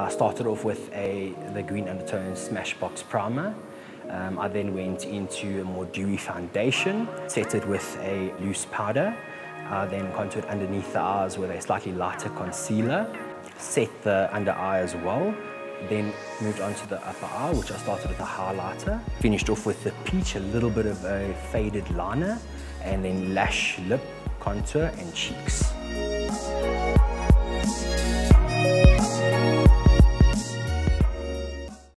I started off with the Green Undertones Smashbox Primer. I then went into a more dewy foundation, set it with a loose powder, then contoured underneath the eyes with a slightly lighter concealer, set the under eye as well, then moved on to the upper eye, which I started with a highlighter, finished off with the peach, a little bit of a faded liner, and then lash, lip, contour and cheeks.